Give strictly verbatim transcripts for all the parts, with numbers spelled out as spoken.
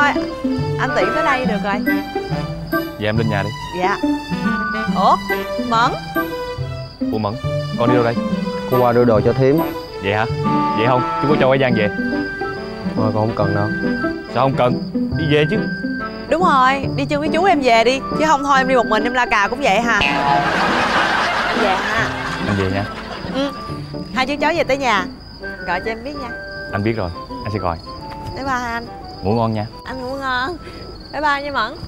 thôi, anh tiện tới đây được rồi. Dạ em lên nhà đi. Dạ. Ủa Mẫn? Ủa Mẫn, con đi đâu đây? Con qua đưa đồ cho thím. Vậy hả? Vậy không? Chú có cho cái Giang về. Thôi con không cần đâu. Sao không cần? Đi về chứ. Đúng rồi, đi chung với chú em về đi. Chứ không thôi em đi một mình em la cà cũng vậy hả? Anh về ha. Anh về nha. Ừ. Hai chú cháu về tới nhà gọi cho em biết nha. Anh biết rồi, anh sẽ gọi. Bye bye anh. Ngủ ngon nha. Anh ngủ ngon. Bye bye nha Mẫn.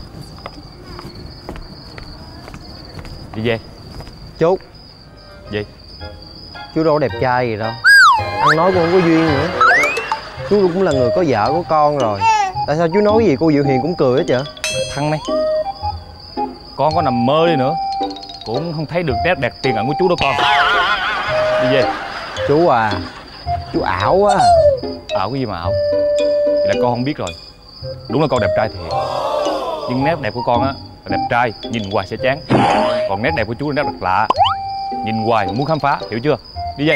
Đi về. Chú. Gì? Chú đâu có đẹp trai gì đâu. Ăn nói cũng không có duyên nữa. Chú cũng là người có vợ có con rồi. Tại sao chú nói gì cô Diệu Hiền cũng cười hết vậy? Thằng này, con có nằm mơ đi nữa cũng không thấy được nét đẹp tiền ẩn của chú đâu con. Đi về. Chú à, chú ảo quá. Ảo cái gì mà ảo? Vậy là con không biết rồi. Đúng là con đẹp trai thiệt, nhưng nét đẹp của con á là đẹp trai nhìn hoài sẽ chán. Còn nét đẹp của chú là nét đẹp lạ, nhìn hoài muốn khám phá, hiểu chưa? Đi về.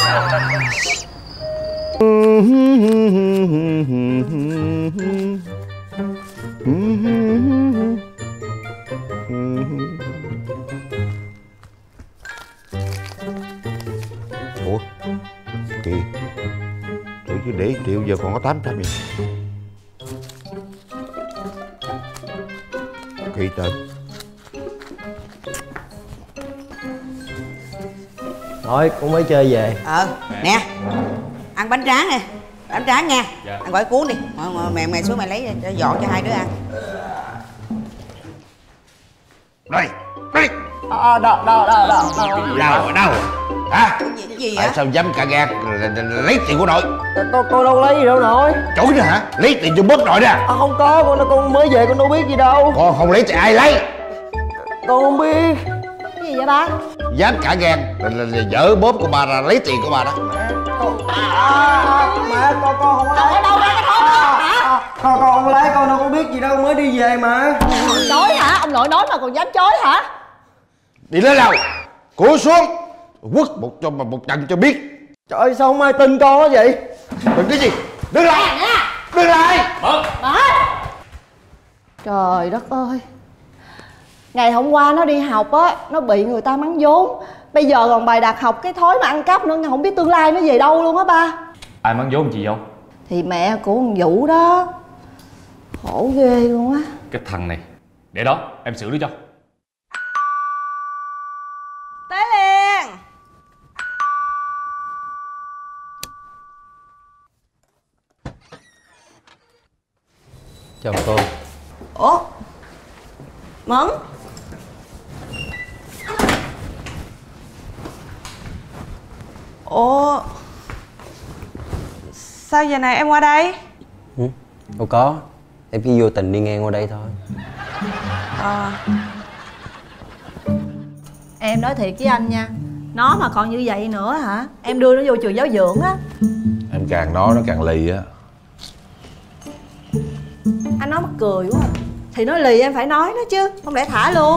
Ủa kì, tự chứ để triệu giờ còn có tám trăm vậy. Kỳ tên. Thôi con mới chơi về. Ờ nè, ăn bánh tráng nè, bánh tráng nha. Dạ. Ăn gói cuốn đi. Mẹ mẹ xuống mẹ lấy cho dọn cho hai đứa ăn. Đây, đây. Ờ đâu đâu đâu đâu Đâu ở đâu? Hả? Cái gì, cái gì Tại vậy? sao dám cả gan lấy tiền của nội? Con, con đâu lấy gì đâu nội. Chối nữa hả? Lấy tiền cho bớt nội nè. À, không có, con con mới về con đâu biết gì đâu. Con không lấy thì ai lấy? Con không biết. Cái gì vậy ba? Dám cả gan là, là, là dỡ bóp của bà ra lấy tiền của bà đó. À, mẹ con con không lấy. Đâu ra cái thốn đó hả? Con con không lấy, con đâu có biết gì đâu, mới đi về mà. Chối hả? Ông nội nói mà còn dám chối hả? Đi lên lầu, cúi xuống, quất một cho mà một trận cho biết. Trời ơi, sao không ai tin con đó vậy? Đừng cái gì? Đứng lại! Đứng lại! Trời đất ơi, ngày hôm qua nó đi học á, nó bị người ta mắng vốn. Bây giờ còn bài đặt học cái thói mà ăn cắp nữa, không biết tương lai nó về đâu luôn á ba. Ai mắng vốn chị không? Thì mẹ của con Vũ đó. Khổ ghê luôn á. Cái thằng này, để đó em xử lý cho. Tới liền. Chào cô. Ủa Mẫn? Ủa sao giờ này em qua đây? Ừ, đâu có. Em chỉ vô tình đi ngang qua đây thôi. Ờ Em nói thiệt với anh nha, nó mà còn như vậy nữa hả, em đưa nó vô trường giáo dưỡng á. Em càng nói nó càng lì á. Anh nói mắc cười quá. Thì nói lì em phải nói nó chứ, không lẽ thả luôn.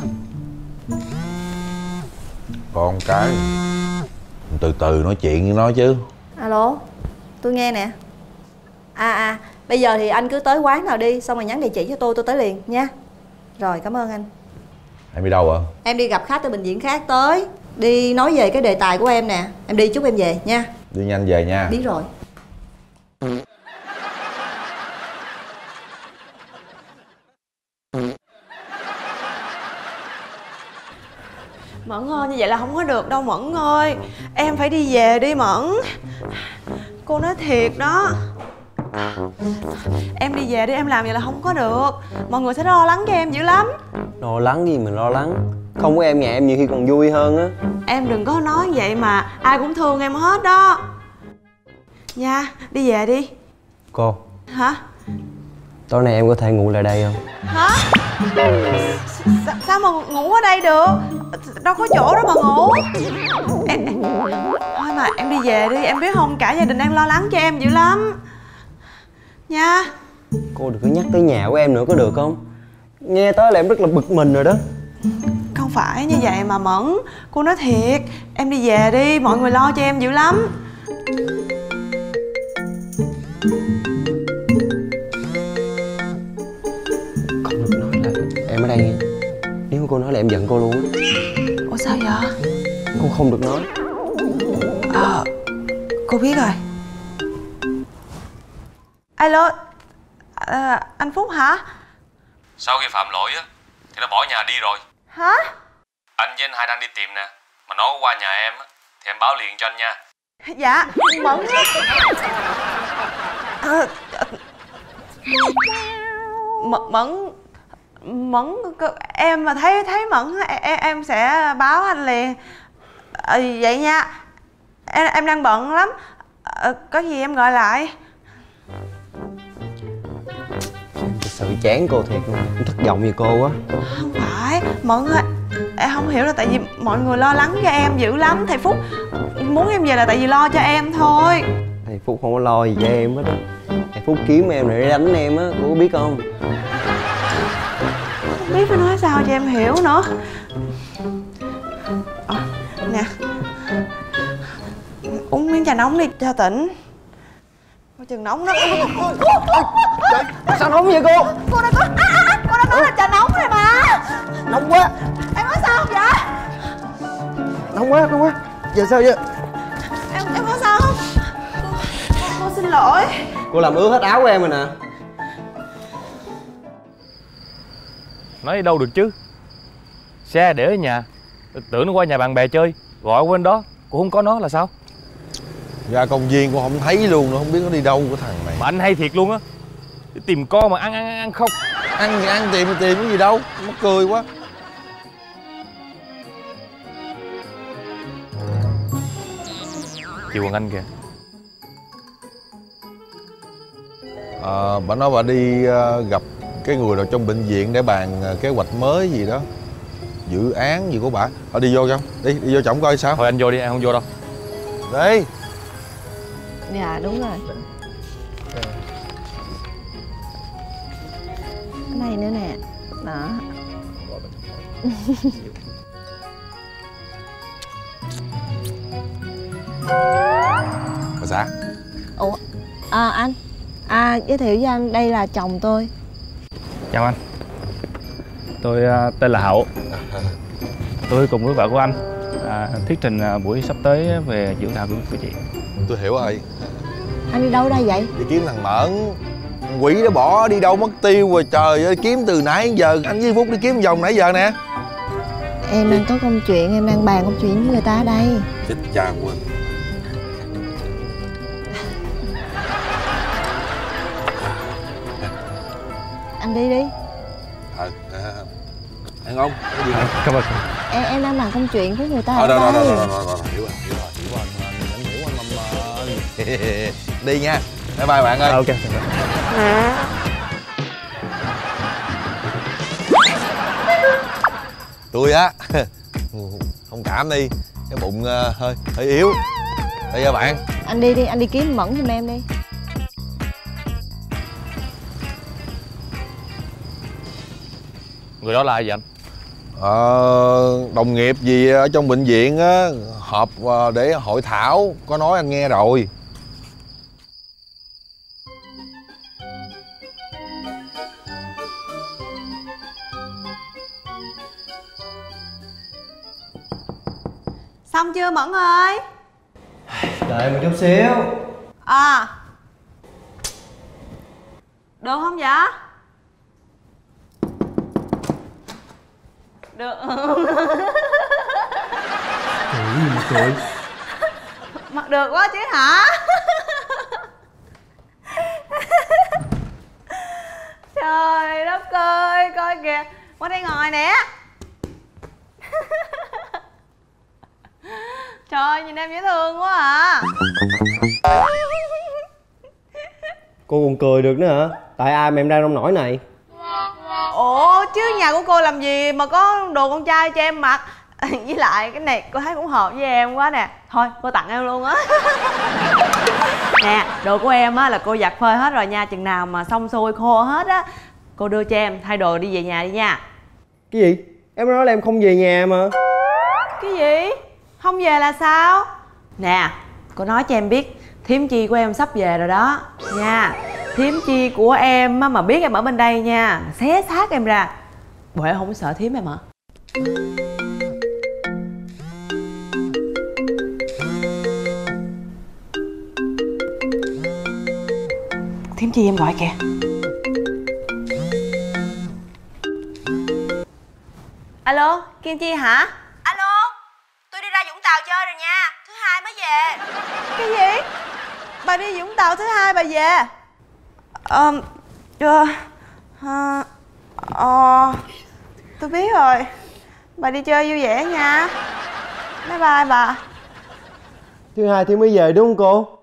Con cái từ từ nói chuyện với nó chứ. Alo, tôi nghe nè. À à, bây giờ thì anh cứ tới quán nào đi, xong rồi nhắn địa chỉ cho tôi, tôi tới liền nha. Rồi, cảm ơn anh. Em đi đâu ạ? Em đi gặp khách ở bệnh viện khác tới. Đi nói về cái đề tài của em nè. Em đi chút em về nha. Đi nhanh về nha. Biết rồi. Mẫn ơi, như vậy là không có được đâu Mẫn ơi. Em phải đi về đi Mẫn. Cô nói thiệt đó. Em đi về đi, em làm vậy là không có được. Mọi người sẽ lo lắng cho em dữ lắm. Lo lắng gì mà lo lắng. Không có em nhà em nhiều khi còn vui hơn á. Em đừng có nói vậy mà, ai cũng thương em hết đó. Nha, đi về đi. Cô, Hả? tối nay em có thể ngủ lại đây không? Hả? Sa sao mà ngủ ở đây được? Đâu có chỗ đó mà ngủ. Em, em... Thôi mà em đi về đi, em biết không, cả gia đình đang lo lắng cho em dữ lắm. Nha. Cô đừng có nhắc tới nhà của em nữa có được không? Nghe tới là em rất là bực mình rồi đó. Không phải như vậy mà Mẫn. Cô nói thiệt, em đi về đi, mọi người lo cho em dữ lắm. cô nói là em giận cô luôn á. Ủa sao vậy? Cô không được nói. Ờ cô biết rồi. Alo, à, anh Phúc hả? Sau khi phạm lỗi á thì nó bỏ nhà đi rồi. Hả? Anh với anh hai đang đi tìm nè, mà nó qua nhà em á thì em báo liền cho anh nha. Dạ, Mẫn á. À, Mẫn Mẫn Mẫn em mà thấy thấy Mẫn em, em sẽ báo anh liền. À, vậy nha. Em em đang bận lắm. À, có gì em gọi lại. Em thật sự chán cô thiệt luôn, em thất vọng vì cô quá. Không phải, Mẫn ơi, em không hiểu là tại vì mọi người lo lắng cho em dữ lắm. Thầy Phúc muốn em về là tại vì lo cho em thôi. Thầy Phúc không có lo gì cho em hết á. Thầy Phúc kiếm em để đánh em á, cô có biết không? Không biết phải nói sao cho em hiểu nữa. À, nè, uống miếng trà nóng đi cho tỉnh. Coi chừng nóng đó. Sao nóng vậy cô? Cô đã có à, à, cô đã nói là trà nóng rồi mà. Nóng quá. Em có sao không vậy? Nóng quá, nóng quá. Giờ sao vậy? Em em có sao không? Cô, cô, cô xin lỗi. Cô làm ướt hết áo của em rồi nè. Nói đi đâu được chứ. Xe để ở nhà, tưởng nó qua nhà bạn bè chơi, gọi qua bên đó cũng không có nó là sao? Ra công viên cô không thấy luôn, nó không biết nó đi đâu của thằng này. Mà anh hay thiệt luôn á, tìm con mà ăn ăn ăn không. Ăn thì ăn, tìm thì tìm cái gì đâu, mắc cười quá. Chị Hoàng Anh kìa. À, bà nói bà đi uh, gặp cái người nào trong bệnh viện để bàn uh, kế hoạch mới gì đó, dự án gì của bà. Ờ đi vô trong, đi đi vô trọng coi sao. Thôi anh vô đi, em không vô đâu. Đi. Dạ đúng rồi. Cái này nữa nè. Đó. Bà xã. Ủa à, anh à, giới thiệu với anh, đây là chồng tôi. Chào anh. Tôi uh, tên là Hậu. Tôi cùng với vợ của anh à, thuyết trình uh, buổi sắp tới về dự thảo của, của chị. Tôi hiểu rồi. Anh đi đâu đây vậy? Đi kiếm thằng Mẫn. Quỷ nó bỏ đi đâu mất tiêu rồi, trời ơi, kiếm từ nãy đến giờ. Anh với Phúc đi kiếm vòng nãy giờ nè. Em đang có công chuyện, em đang bàn công chuyện với người ta ở đây. Chết cha quên. Anh đi đi. Ờ, à, ăn không? Cái gì hả? Cảm ơn. Em, em đang bàn công chuyện với người ta Ờ, ở rồi, rồi, đây. rồi, rồi, rồi, rồi, hiểu rồi, hiểu rồi, hiểu rồi, anh, anh hiểu anh Lâm ơi. Đi nha, bye bye bạn ơi. À, ok. Tôi á, thông cảm đi, cái bụng uh, hơi hơi yếu. Đây nha bạn. Anh đi đi, anh đi kiếm Mẫn giùm em đi. Người đó là ai vậy anh? Ờ, đồng nghiệp gì ở trong bệnh viện á, họp để hội thảo, có nói anh nghe rồi. Xong chưa Mẫn ơi? Đợi một chút xíu. À, được không vậy? Được. Cười gì mà cười? Mặc được quá chứ hả? Trời đất ơi, coi kìa, qua đây ngồi nè. Trời, nhìn em dễ thương quá à. Cô còn cười được nữa hả? Tại ai mà em đang nông nổi này? Ủa chứ nhà của cô làm gì mà có đồ con trai cho em mặc. Với lại cái này cô thấy cũng hợp với em quá nè. Thôi cô tặng em luôn á. Nè, đồ của em á là cô giặt phơi hết rồi nha. Chừng nào mà xong xuôi khô hết á, cô đưa cho em thay đồ đi về nhà đi nha. Cái gì? Em nói là em không về nhà mà. Cái gì? Không về là sao? Nè, cô nói cho em biết thím chi của em sắp về rồi đó nha. Thím chi của em á mà biết em ở bên đây nha, xé xác em ra. Bộ em không sợ thím em hả? Thím Chi em gọi kìa. Alo, Kim Chi hả? Alo, tôi đi ra Vũng Tàu chơi rồi nha. Thứ hai mới về. Cái gì? Bà đi Vũng Tàu thứ hai bà về? Ờ... Ờ... Ờ... Ờ... Tôi biết rồi. Bà đi chơi vui vẻ nha. Bye bye bà. Thứ hai thì mới về đúng không cô?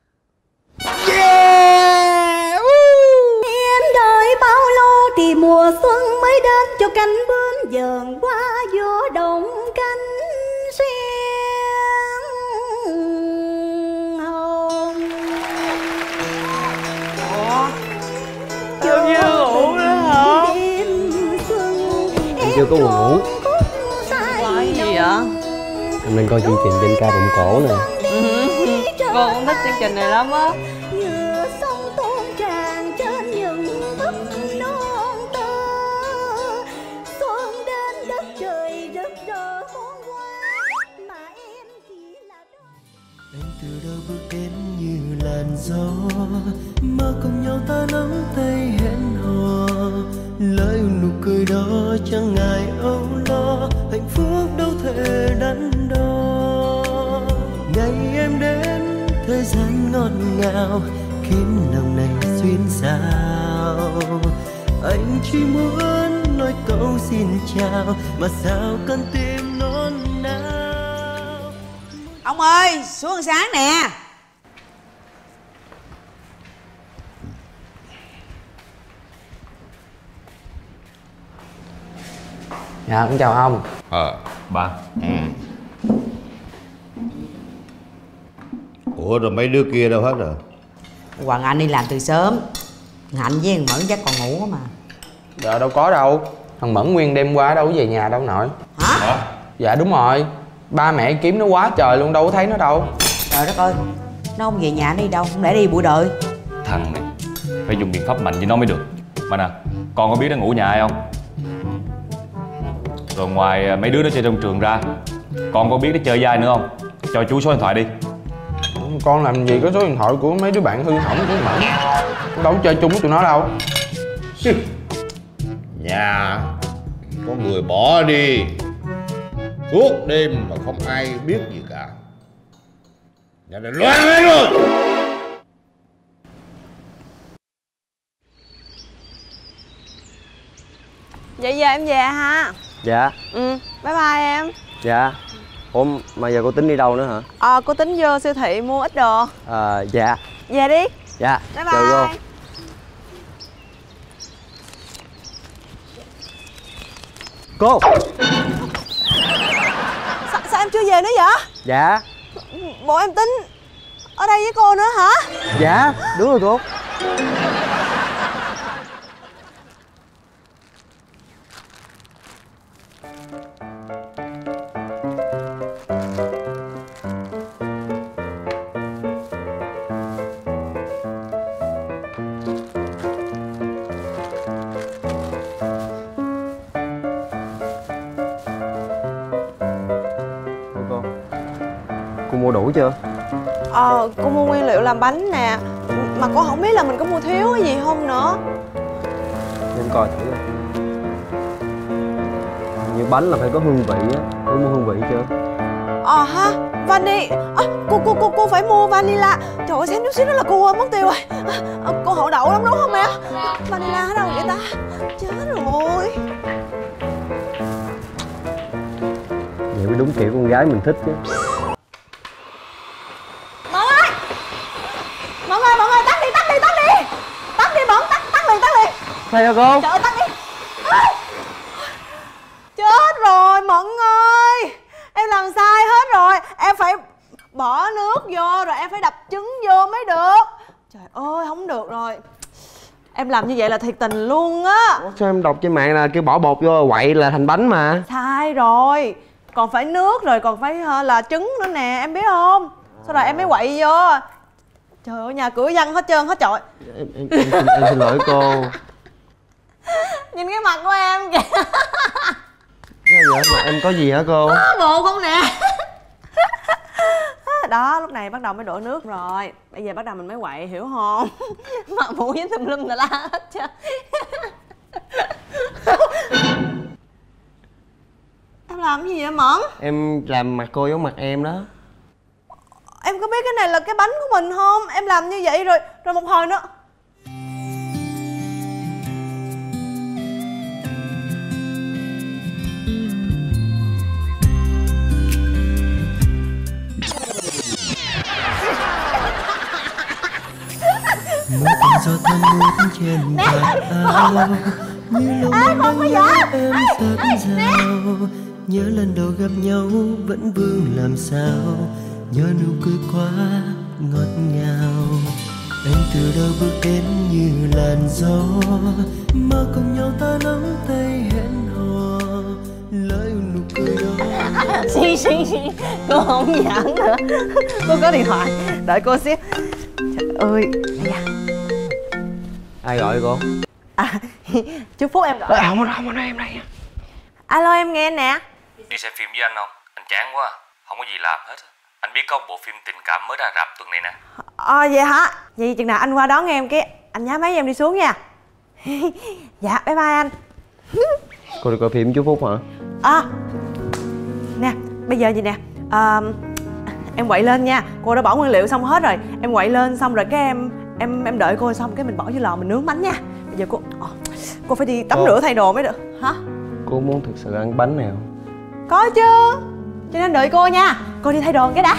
Yeah! Em đợi bao lâu thì mùa xuân mới đến, cho cánh bướm dờn qua gió động cánh xuyên hồng. Ủa? Chưa chưa ngủ nữa hả? Em chưa có buồn ngủ. Nói gì vậy? Em đang coi chương trình Danh Ca Bụng Cổ nè. Cô cũng thích chương trình này lắm á. Nhựa sông tuôn tràn trên những bức non tơ, xuân đến đất trời rực rỡ muôn hoa mà em chỉ là anh từ đâu bước đến như làn gió, mơ cùng nhau ta nắm tay hẹn hò, lời nụ cười đó chẳng ngại âu lo, hạnh phúc đâu thể đắn đo. Ngày em đến thời gian ngọt ngào khiến lòng này xuyên sao, anh chỉ muốn nói câu xin chào mà sao con tim nôn nao. Ông ơi, xuống ăn sáng nè. Dạ, con chào ông. Ờ Ba. ừ. Ủa rồi mấy đứa kia đâu hết rồi? Hoàng Anh đi làm từ sớm, Hạnh với thằng Mẫn chắc còn ngủ mà. Dạ đâu có đâu. Thằng Mẫn nguyên đêm qua đâu có về nhà đâu nội. Hả? Hả? Dạ đúng rồi. Ba mẹ kiếm nó quá trời luôn, đâu có thấy nó đâu. Trời đất ơi, nó không về nhà nó đi đâu, không lẽ đi buổi đợi. Thằng này phải dùng biện pháp mạnh với nó mới được. Mà nè, con có biết nó ngủ nhà ai không? Rồi ngoài mấy đứa nó chơi trong trường ra, con có biết nó chơi với ai nữa không? Cho chú số điện thoại đi. Con làm gì có số điện thoại của mấy đứa bạn hư hỏng của Mẫn. Con đâu có chơi chung với tụi nó đâu. Nhà có người bỏ đi suốt đêm mà không ai biết gì cả. Nhà này loạn hết rồi. Vậy giờ em về ha? Dạ. Ừ, bye bye em. Dạ. Ủa mà giờ cô tính đi đâu nữa hả? Ờ, cô tính vô siêu thị mua ít đồ. À, dạ. Về đi. Dạ. Bye Chào cô. bye. Cô. Sa sao em chưa về nữa vậy? Dạ. Bộ em tính ở đây với cô nữa hả? Dạ, đúng rồi cô. Cô mua đủ chưa? Ờ, cô mua nguyên liệu làm bánh nè. Mà cô không biết là mình có mua thiếu cái gì không nữa. Để em coi thử. Như bánh là phải có hương vị á. Cô mua hương vị chưa? Ờ ha, vani à, cô cô cô cô phải mua vanilla. Trời ơi, xém chút xíu nữa là cô quên mất tiêu rồi. À, cô hậu đậu lắm đúng không em? Vanilla ở đâu vậy ta? Chết rồi. Vậy mới đúng kiểu con gái mình thích chứ. Mẫn ơi, Mẫn ơi, Mẫn ơi, tắt đi, tắt đi, tắt đi. Tắt đi Mẫn, tắt, tắt liền, tắt liền. Sao vậy cô? Trời ơi, tắt đi. À, chết rồi Mẫn ơi. Em làm sai hết rồi. Em phải bỏ nước vô rồi em phải đập trứng vô mới được. Trời ơi, không được rồi. Em làm như vậy là thiệt tình luôn á. Sao em đọc trên mạng là kêu bỏ bột vô quậy là thành bánh mà. Sai rồi. Còn phải nước rồi còn phải là trứng nữa nè, em biết không? Sau rồi em mới quậy vô. Trời ơi, nhà cửa văng hết trơn hết trọi. Em, em, em, xin, em xin lỗi cô. Nhìn cái mặt của em kìa. sao vậy? Mà em có gì hả cô? Bộ không nè. Đó, lúc này bắt đầu mới đổ nước rồi. Bây giờ bắt đầu mình mới quậy, hiểu không? Mặt mũi với tùm lum là la hết chứ. Em làm cái gì vậy Mẫn? Em làm mặt cô giống mặt em đó. Em có biết cái này là cái bánh của mình không? Em làm như vậy rồi, rồi một hồi nữa. Mưa từng giọt thấm ướt trên vạt áo, như lòng em đang nhớ em rất giàu. Nhớ lần đầu gặp nhau vẫn vương làm sao, nhớ nụ cười quá ngọt ngào. Anh từ đâu bước đến như làn gió, mơ cùng nhau ta nắm tay hẹn hò, lời nụ cười đó. Xí xí xí, cô không giỡn nữa. Cô có điện thoại, đợi cô xíu. Trời ơi, đây à. Ai gọi cô? À, chú Phúc em gọi. À, không, không, không, em đây. Alo, em nghe nè. Đi xem phim với anh không? Anh chán quá, không có gì làm hết. Anh biết có một bộ phim tình cảm mới ra rạp tuần này nè. Ờ à, vậy hả? Vậy chừng nào anh qua đón em cái anh nhá máy em đi xuống nha. Dạ, bye bye anh. Cô đi coi phim chú Phúc hả? À, nè, bây giờ gì nè, à, em quậy lên nha. Cô đã bỏ nguyên liệu xong hết rồi. Em quậy lên xong rồi cái em em em đợi cô xong cái mình bỏ vô lò mình nướng bánh nha. Bây giờ cô cô phải đi tắm cô... rửa thay đồ mới được. Hả? Cô muốn thực sự ăn bánh này không? Có chứ. Cho nên đợi cô nha. Cô đi thay đồ cái đã.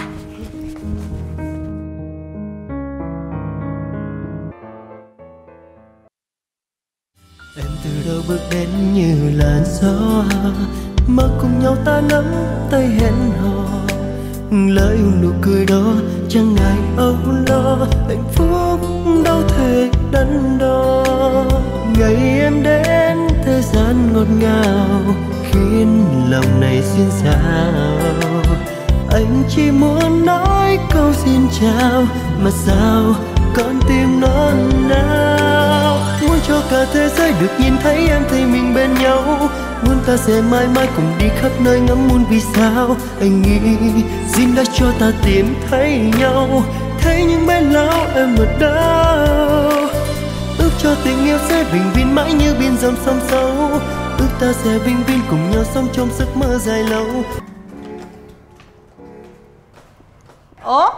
Em từ đâu bước đến như làn gió, mơ cùng nhau ta nắm tay hẹn hò, lời nụ cười đó chẳng ngại âu lo, hạnh phúc đâu thể đắn đo. Ngày em đến thế gian ngọt ngào, khiến lòng này xuyên xao. Anh chỉ muốn nói câu xin chào, mà sao con tim non nao. Muốn cho cả thế giới được nhìn thấy em thấy mình bên nhau, muốn ta sẽ mãi mãi cùng đi khắp nơi ngắm muôn vì sao. Anh nghĩ duyên đã cho ta tìm thấy nhau, thấy những bên lão em ở đâu. Ước cho tình yêu sẽ bình viên mãi như biển dòng sông sâu, ước ta sẽ vinh viên cùng nhau sống trong giấc mơ dài lâu. Ủa?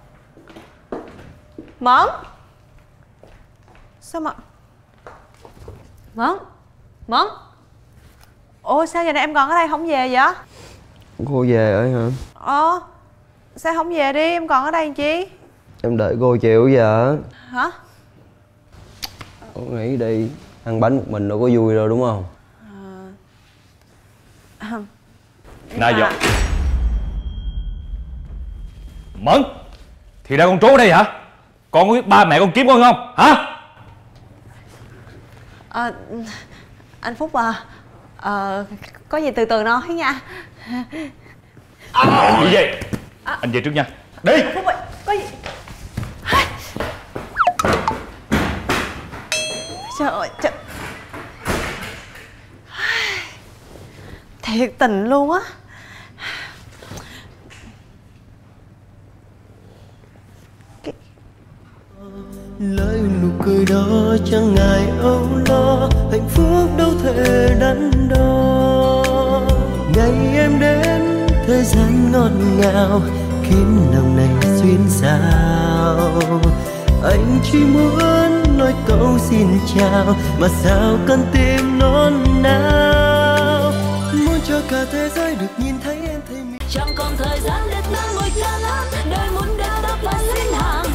Mẫn? Sao mà... Mẫn? Mẫn? Ủa sao giờ này em còn ở đây không về vậy? Cô về rồi hả? Ờ. Sao không về đi, em còn ở đây làm chi? Em đợi cô chịu giờ. Hả? Cô nghĩ đi, ăn bánh một mình đâu có vui đâu đúng không? À... Nãy giờ Mẫn, thì ra con trốn ở đây hả? Con có biết ba mẹ con kiếm con không? Hả? À, anh Phúc à, à, có gì từ từ nói nha. À, gì vậy? À, anh về trước nha. Đi. Phúc ơi, có gì? Trời ơi, trời. Thiệt tình luôn á. Lời nụ cười đó chẳng ngại âu lo, hạnh phúc đâu thể đắn đo. Ngày em đến thế gian ngọt ngào, khiến lòng này xuyên xao. Anh chỉ muốn nói câu xin chào, mà sao con tim non nao. Muốn cho cả thế giới được nhìn thấy em thấy mình. Chẳng còn thời gian để ta ngồi ca lát, đời muốn đã đáp lại xin hàng.